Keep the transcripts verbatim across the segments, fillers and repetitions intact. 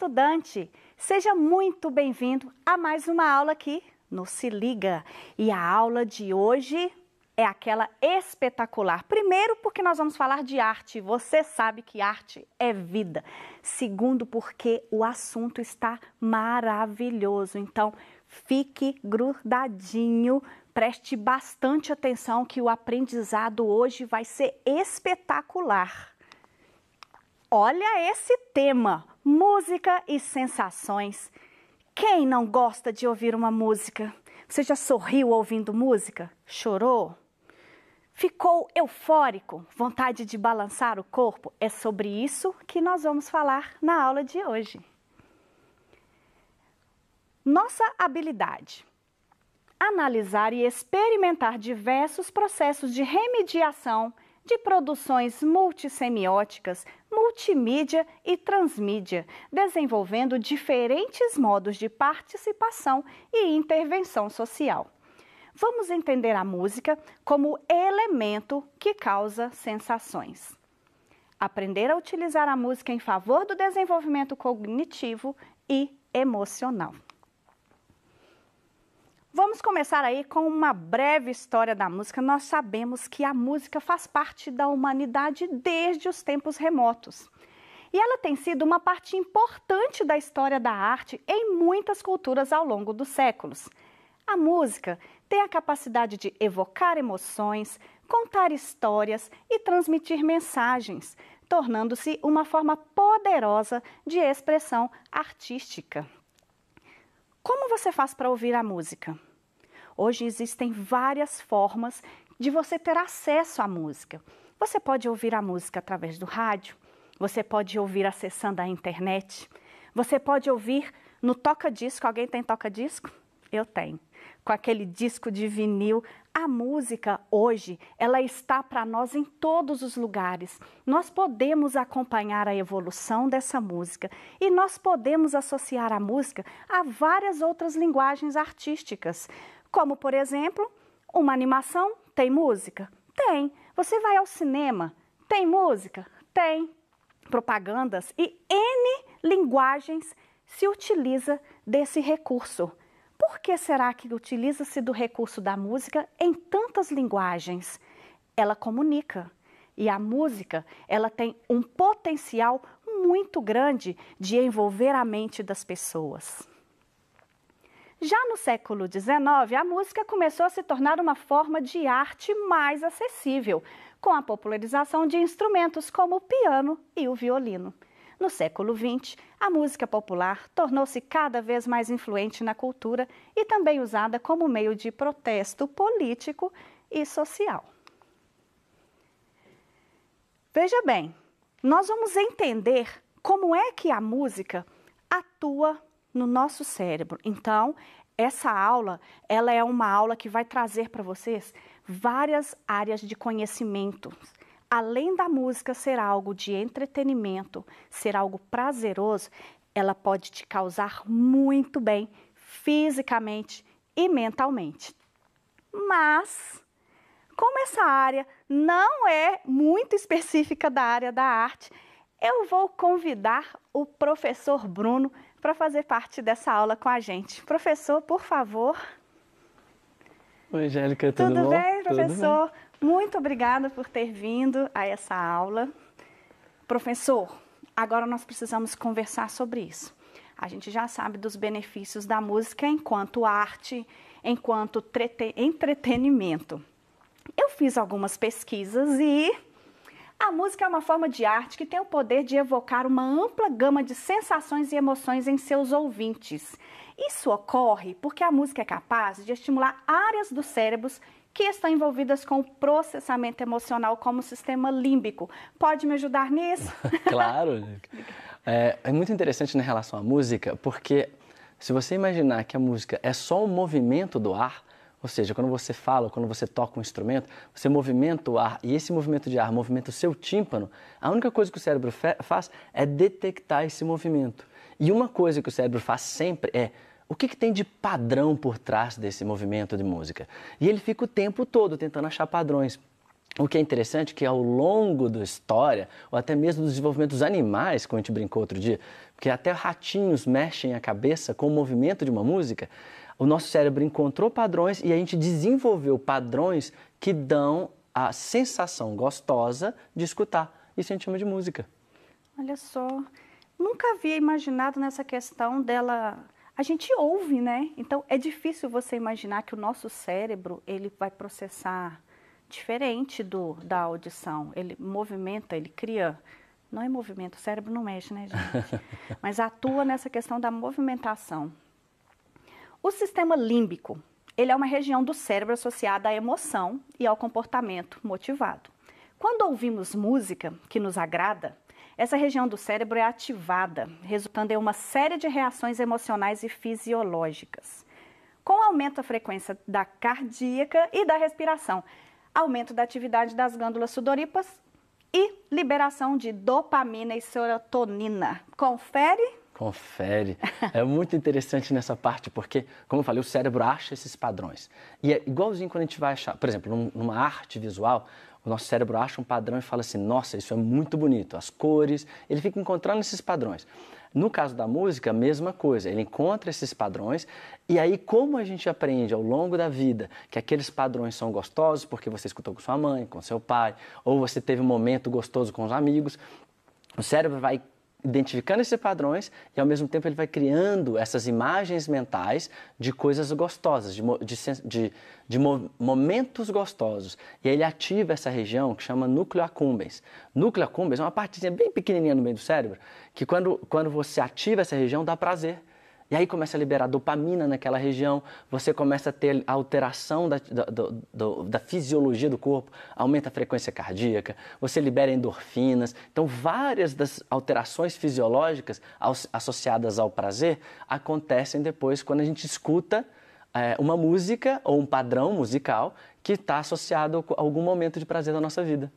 estudante! Seja muito bem-vindo a mais uma aula aqui no Se Liga. E a aula de hoje é aquela espetacular. Primeiro, porque nós vamos falar de arte. Você sabe que arte é vida. Segundo, porque o assunto está maravilhoso. Então, fique grudadinho, preste bastante atenção que o aprendizado hoje vai ser espetacular. Olha esse tema, música e sensações. Quem não gosta de ouvir uma música? Você já sorriu ouvindo música? Chorou? Ficou eufórico? Vontade de balançar o corpo? É sobre isso que nós vamos falar na aula de hoje. Nossa habilidade: analisar e experimentar diversos processos de remediação de produções multissemióticas, multimídia e transmídia, desenvolvendo diferentes modos de participação e intervenção social. Vamos entender a música como elemento que causa sensações. Aprender a utilizar a música em favor do desenvolvimento cognitivo e emocional. Vamos começar aí com uma breve história da música. Nós sabemos que a música faz parte da humanidade desde os tempos remotos. E ela tem sido uma parte importante da história da arte em muitas culturas ao longo dos séculos. A música tem a capacidade de evocar emoções, contar histórias e transmitir mensagens, tornando-se uma forma poderosa de expressão artística. Como você faz para ouvir a música? Hoje existem várias formas de você ter acesso à música. Você pode ouvir a música através do rádio, você pode ouvir acessando a internet, você pode ouvir no toca-disco. Alguém tem toca-disco? Eu tenho. Com aquele disco de vinil. A música hoje, ela está para nós em todos os lugares. Nós podemos acompanhar a evolução dessa música e nós podemos associar a música a várias outras linguagens artísticas. Como, por exemplo, uma animação tem música? Tem. Você vai ao cinema? Tem música? Tem. Propagandas e N linguagens se utiliza desse recurso. Por que será que utiliza-se do recurso da música em tantas linguagens? Ela comunica. E a música, ela tem um potencial muito grande de envolver a mente das pessoas. Já no século dezenove, a música começou a se tornar uma forma de arte mais acessível, com a popularização de instrumentos como o piano e o violino. No século vinte, a música popular tornou-se cada vez mais influente na cultura e também usada como meio de protesto político e social. Veja bem, nós vamos entender como é que a música atua no nosso cérebro. Então, essa aula, ela é uma aula que vai trazer para vocês várias áreas de conhecimento. Além da música ser algo de entretenimento, ser algo prazeroso, ela pode te causar muito bem fisicamente e mentalmente. Mas, como essa área não é muito específica da área da arte, eu vou convidar o professor Bruno para fazer parte dessa aula com a gente. Professor, por favor. Oi, Angélica, tudo, tudo bom? Bem, professor? Tudo bem? Muito obrigada por ter vindo a essa aula. Professor, agora nós precisamos conversar sobre isso. A gente já sabe dos benefícios da música enquanto arte, enquanto entretenimento. Eu fiz algumas pesquisas e a música é uma forma de arte que tem o poder de evocar uma ampla gama de sensações e emoções em seus ouvintes. Isso ocorre porque a música é capaz de estimular áreas dos cérebros que estão envolvidas com o processamento emocional, como o sistema límbico. Pode me ajudar nisso? Claro. É, é muito interessante na relação à música, porque se você imaginar que a música é só o movimento do ar, ou seja, quando você fala, quando você toca um instrumento, você movimenta o ar e esse movimento de ar movimenta o seu tímpano, a única coisa que o cérebro faz é detectar esse movimento. E uma coisa que o cérebro faz sempre é: o que, que tem de padrão por trás desse movimento de música? E ele fica o tempo todo tentando achar padrões. O que é interessante é que ao longo da história, ou até mesmo do desenvolvimento dos animais, como a gente brincou outro dia, porque até ratinhos mexem a cabeça com o movimento de uma música, o nosso cérebro encontrou padrões e a gente desenvolveu padrões que dão a sensação gostosa de escutar. Isso a gente chama de música. Olha só, nunca havia imaginado nessa questão dela... A gente ouve, né? Então é difícil você imaginar que o nosso cérebro ele vai processar diferente do, da audição. Ele movimenta, ele cria... Não é movimento, o cérebro não mexe, né, gente? Mas atua nessa questão da movimentação. O sistema límbico, ele é uma região do cérebro associada à emoção e ao comportamento motivado. Quando ouvimos música que nos agrada, essa região do cérebro é ativada, resultando em uma série de reações emocionais e fisiológicas. Com aumento da frequência da cardíaca e da respiração, aumento da atividade das glândulas sudoríparas e liberação de dopamina e serotonina. Confere? Confere. É muito interessante nessa parte, porque, como eu falei, o cérebro acha esses padrões. E é igualzinho quando a gente vai achar, por exemplo, numa arte visual, o nosso cérebro acha um padrão e fala assim, nossa, isso é muito bonito, as cores, ele fica encontrando esses padrões. No caso da música, a mesma coisa, ele encontra esses padrões e aí como a gente aprende ao longo da vida que aqueles padrões são gostosos porque você escutou com sua mãe, com seu pai, ou você teve um momento gostoso com os amigos, o cérebro vai identificando esses padrões e ao mesmo tempo ele vai criando essas imagens mentais de coisas gostosas, de, de, de, de momentos gostosos. E aí ele ativa essa região que chama núcleo accumbens. Núcleo accumbens é uma partezinha bem pequenininha no meio do cérebro que quando, quando você ativa essa região dá prazer. E aí começa a liberar dopamina naquela região, você começa a ter alteração da, da, da, da fisiologia do corpo, aumenta a frequência cardíaca, você libera endorfinas. Então, várias das alterações fisiológicas associadas ao prazer acontecem depois quando a gente escuta é, uma música ou um padrão musical que está associado a algum momento de prazer da nossa vida.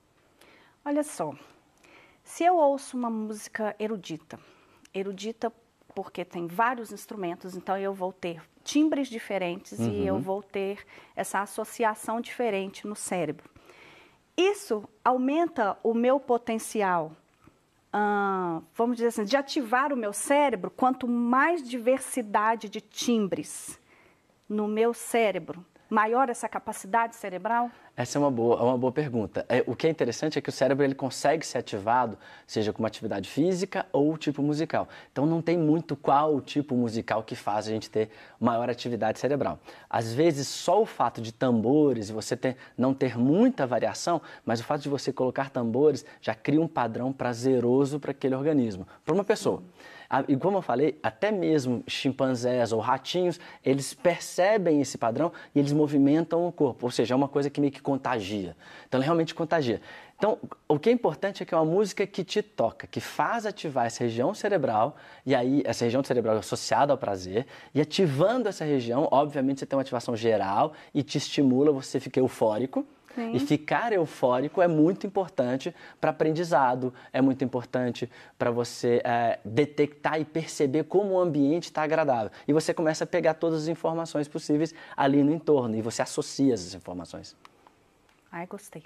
Olha só, se eu ouço uma música erudita, erudita porque tem vários instrumentos, então eu vou ter timbres diferentes uhum. e eu vou ter essa associação diferente no cérebro. Isso aumenta o meu potencial, hum, vamos dizer assim, de ativar o meu cérebro, quanto mais diversidade de timbres no meu cérebro, maior essa capacidade cerebral? Essa é uma boa, é uma boa pergunta. É, o que é interessante é que o cérebro ele consegue ser ativado, seja com uma atividade física ou tipo musical. Então não tem muito qual o tipo musical que faz a gente ter maior atividade cerebral. Às vezes só o fato de tambores, você ter, não ter muita variação, mas o fato de você colocar tambores já cria um padrão prazeroso para aquele organismo, para uma pessoa. E como eu falei, até mesmo chimpanzés ou ratinhos, eles percebem esse padrão e eles movimentam o corpo, ou seja, é uma coisa que meio que contagia. Então, ela realmente contagia. Então, o que é importante é que é uma música que te toca, que faz ativar essa região cerebral, e aí essa região cerebral é associada ao prazer, e ativando essa região, obviamente você tem uma ativação geral e te estimula, você fica eufórico. Sim. E ficar eufórico é muito importante para aprendizado, é muito importante para você é, detectar e perceber como o ambiente está agradável. E você começa a pegar todas as informações possíveis ali no entorno e você associa essas informações. Ai, gostei.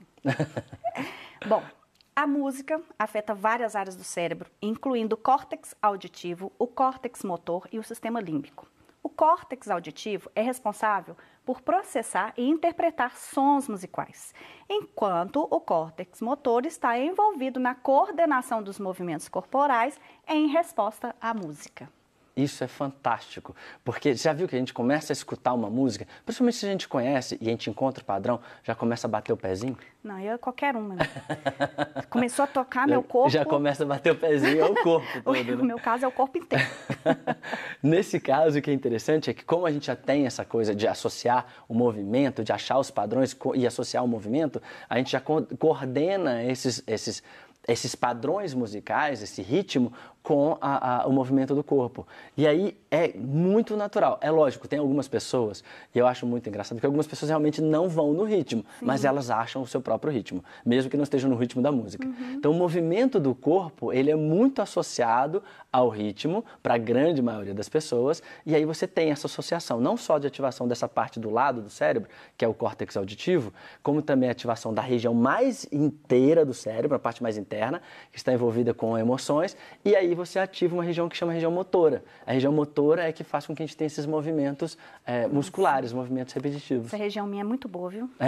Bom, a música afeta várias áreas do cérebro, incluindo o córtex auditivo, o córtex motor e o sistema límbico. O córtex auditivo é responsável por processar e interpretar sons musicais, enquanto o córtex motor está envolvido na coordenação dos movimentos corporais em resposta à música. Isso é fantástico, porque já viu que a gente começa a escutar uma música, principalmente se a gente conhece e a gente encontra o padrão, já começa a bater o pezinho? Não, eu qualquer uma, né? Começou a tocar meu corpo... Já começa a bater o pezinho, é o corpo todo, né? No meu caso é o corpo inteiro. Nesse caso, o que é interessante é que como a gente já tem essa coisa de associar o movimento, de achar os padrões e associar o movimento, a gente já coordena esses... esses esses padrões musicais, esse ritmo, com a, a, o movimento do corpo. E aí é muito natural. É lógico, tem algumas pessoas, e eu acho muito engraçado, que algumas pessoas realmente não vão no ritmo, Sim. mas elas acham o seu próprio ritmo, mesmo que não estejam no ritmo da música. Uhum. Então o movimento do corpo, ele é muito associado ao ritmo, para a grande maioria das pessoas, e aí você tem essa associação, não só de ativação dessa parte do lado do cérebro, que é o córtex auditivo, como também a ativação da região mais inteira do cérebro, a parte mais interna, que está envolvida com emoções, e aí você ativa uma região que chama região motora. A região motora é que faz com que a gente tenha esses movimentos é, musculares, movimentos repetitivos. Essa região minha é muito boa, viu? É?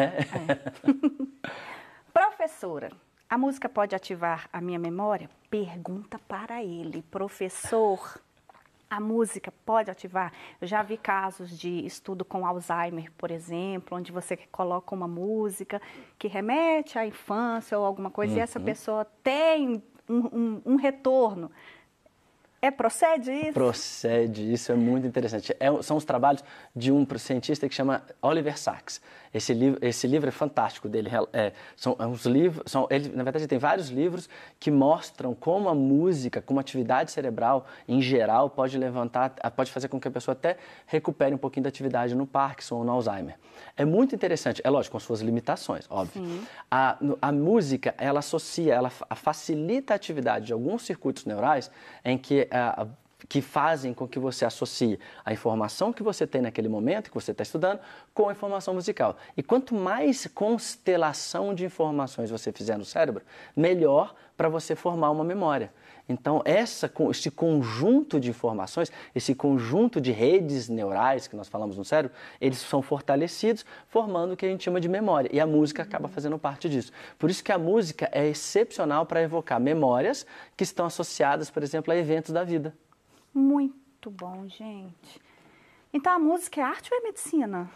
É. Professora, a música pode ativar a minha memória? Pergunta para ele. Professor, a música pode ativar? Eu já vi casos de estudo com Alzheimer, por exemplo, onde você coloca uma música que remete à infância ou alguma coisa, uhum. e essa pessoa tem um, um, um retorno. É, procede isso? Procede, isso é muito interessante. É, são os trabalhos de um cientista que chama Oliver Sacks. Esse livro, esse livro é fantástico dele. É, são uns livros, são, ele, na verdade, tem vários livros que mostram como a música, como a atividade cerebral, em geral, pode levantar, pode fazer com que a pessoa até recupere um pouquinho da atividade no Parkinson ou no Alzheimer. É muito interessante, é lógico, com suas limitações, óbvio. A, a música, ela associa, ela facilita a atividade de alguns circuitos neurais em que a, que fazem com que você associe a informação que você tem naquele momento, que você está estudando, com a informação musical. E quanto mais constelação de informações você fizer no cérebro, melhor para você formar uma memória. Então, essa, esse conjunto de informações, esse conjunto de redes neurais que nós falamos no cérebro, eles são fortalecidos, formando o que a gente chama de memória. E a música acaba fazendo parte disso. Por isso que a música é excepcional para evocar memórias que estão associadas, por exemplo, a eventos da vida. Muito bom, gente. Então, a música é arte ou é medicina?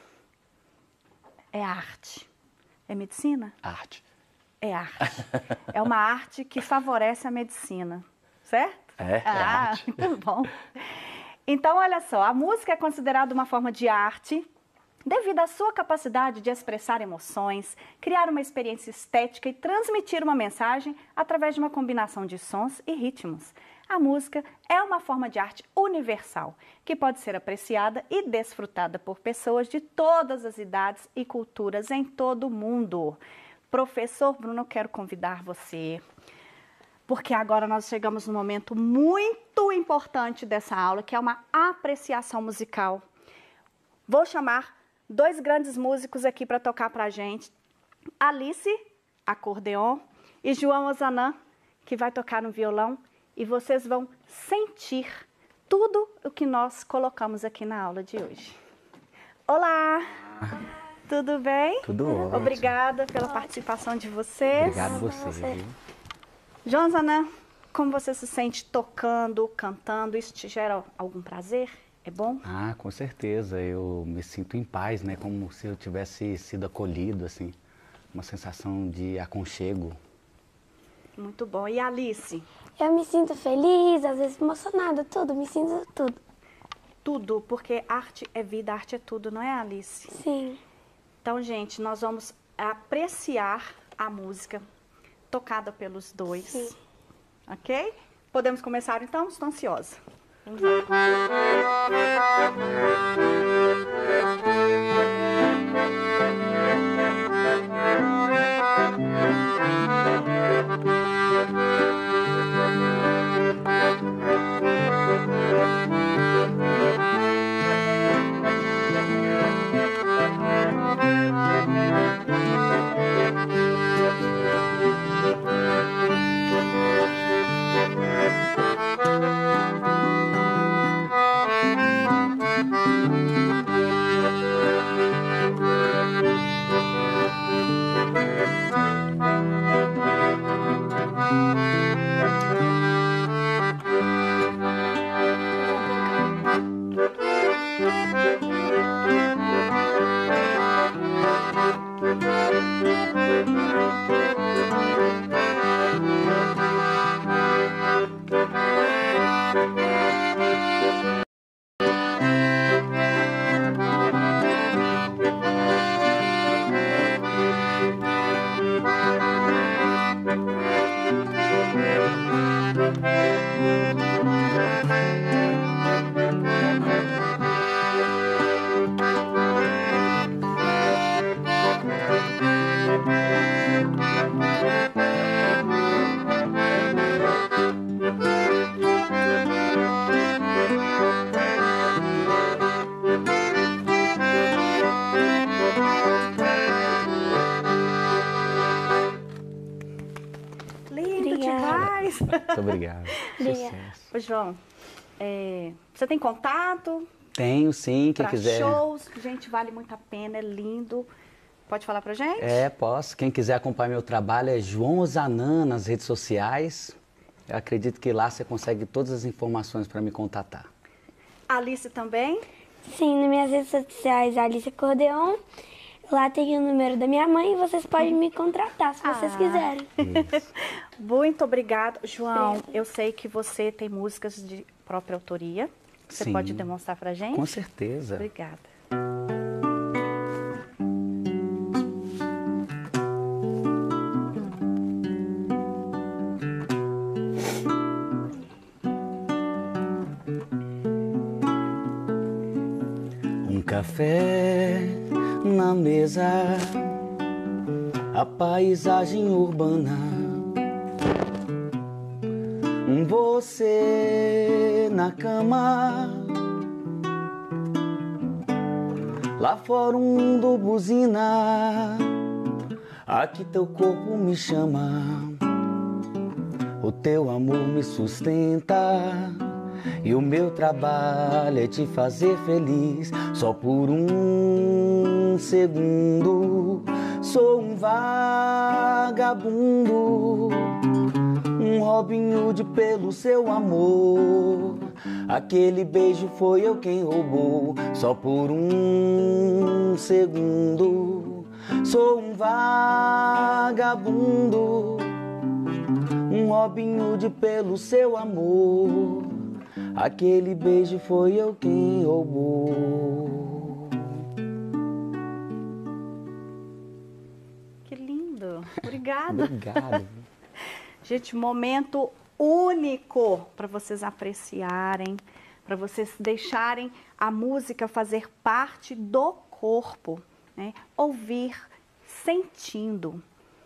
É arte. É medicina? Arte. É arte. É uma arte que favorece a medicina, certo? É, é ah, arte. Muito bom. Então, olha só, a música é considerada uma forma de arte devido à sua capacidade de expressar emoções, criar uma experiência estética e transmitir uma mensagem através de uma combinação de sons e ritmos. A música é uma forma de arte universal, que pode ser apreciada e desfrutada por pessoas de todas as idades e culturas em todo o mundo. Professor Bruno, eu quero convidar você, porque agora nós chegamos num momento muito importante dessa aula, que é uma apreciação musical. Vou chamar dois grandes músicos aqui para tocar para a gente. Alice, acordeon, e João Ozanam, que vai tocar no violão. E vocês vão sentir tudo o que nós colocamos aqui na aula de hoje. Olá! Tudo bem? Tudo ótimo. Obrigada pela participação de vocês. Obrigado a você. Viu? João Ozanam, como você se sente tocando, cantando? Isso te gera algum prazer? É bom? Ah, com certeza. Eu me sinto em paz, né? Como se eu tivesse sido acolhido, assim. Uma sensação de aconchego. Muito bom. E Alice? Eu me sinto feliz, às vezes emocionada, tudo, me sinto tudo. Tudo, porque arte é vida, arte é tudo, não é, Alice? Sim. Então, gente, nós vamos apreciar a música tocada pelos dois. Sim. Ok? Podemos começar, então? Estou ansiosa. Vamos lá. parabéns. Muito obrigado. Sucesso. Ô, João, é, você tem contato? Tenho, sim, quem pra quiser. shows, gente, vale muito a pena, é lindo. Pode falar pra gente? É, posso. Quem quiser acompanhar meu trabalho é João Ozanam nas redes sociais. Eu acredito que lá você consegue todas as informações para me contatar. Alice também? Sim, nas minhas redes sociais, Alice Acordeon. Lá tem o número da minha mãe e vocês podem me contratar se vocês Ah. quiserem. Isso. Muito obrigada. João, Obrigada. eu sei que você tem músicas de própria autoria. Você Sim. pode demonstrar pra gente? Com certeza. Obrigada. Um café na mesa, a paisagem urbana, um você na cama, lá fora um mundo buzina, aqui teu corpo me chama, o teu amor me sustenta. E o meu trabalho é te fazer feliz, só por um segundo. Sou um vagabundo, um Robin Hood pelo seu amor. Aquele beijo foi eu quem roubou, só por um segundo. Sou um vagabundo, um Robin Hood pelo seu amor. Aquele beijo foi eu quem roubou. Que lindo. Obrigada. Obrigado. Gente, momento único para vocês apreciarem, para vocês deixarem a música fazer parte do corpo, né? Ouvir, sentindo.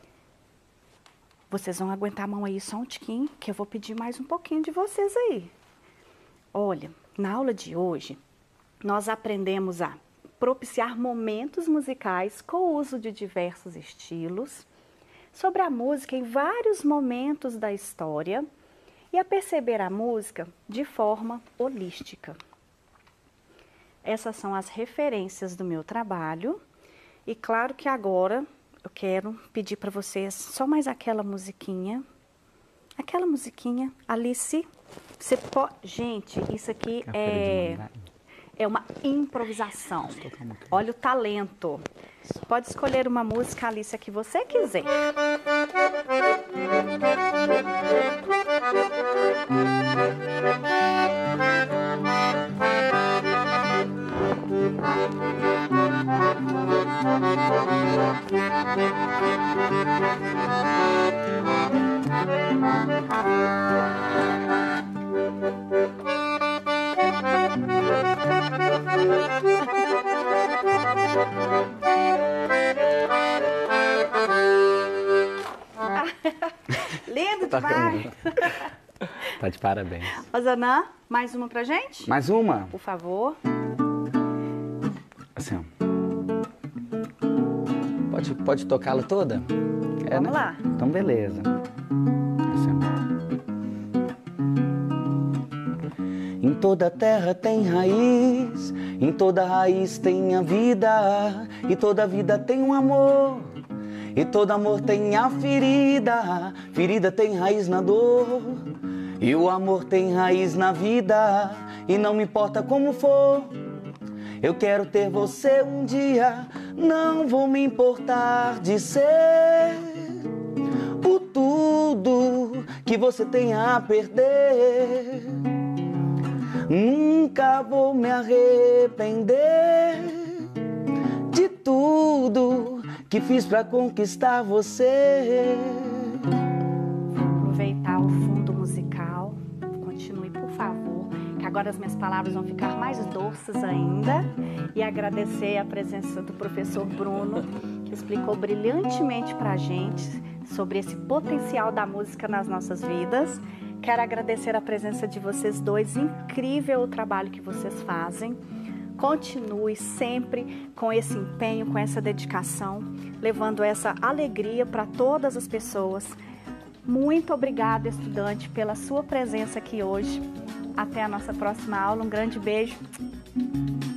Vocês vão aguentar a mão aí só um tiquinho, que eu vou pedir mais um pouquinho de vocês aí. Olha, na aula de hoje, nós aprendemos a propiciar momentos musicais com o uso de diversos estilos, sobre a música em vários momentos da história e a perceber a música de forma holística. Essas são as referências do meu trabalho e claro que agora eu quero pedir para vocês só mais aquela musiquinha, aquela musiquinha, Alice. Você pode... Gente, isso aqui é, é uma improvisação. Olha o talento. Pode escolher uma música, Alice, que você quiser. Lindo demais! Tá de parabéns. Ozanam, mais uma pra gente? Mais uma? Por favor. Assim, ó. Pode, pode tocá-la toda? É, Vamos né? lá. Então, beleza. Assim, ó. Em toda terra tem raiz, em toda raiz tem a vida, e toda vida tem um amor, e todo amor tem a ferida, ferida tem raiz na dor, e o amor tem raiz na vida, e não me importa como for, eu quero ter você um dia, não vou me importar de ser o tudo que você tem a perder. Nunca vou me arrepender de tudo que fiz pra conquistar você. Aproveitar o fundo musical. Continue, por favor, que agora as minhas palavras vão ficar mais doces ainda. E agradecer a presença do professor Bruno, que explicou brilhantemente pra gente sobre esse potencial da música nas nossas vidas. Quero agradecer a presença de vocês dois, incrível o trabalho que vocês fazem. Continue sempre com esse empenho, com essa dedicação, levando essa alegria para todas as pessoas. Muito obrigada, estudante, pela sua presença aqui hoje. Até a nossa próxima aula. Um grande beijo.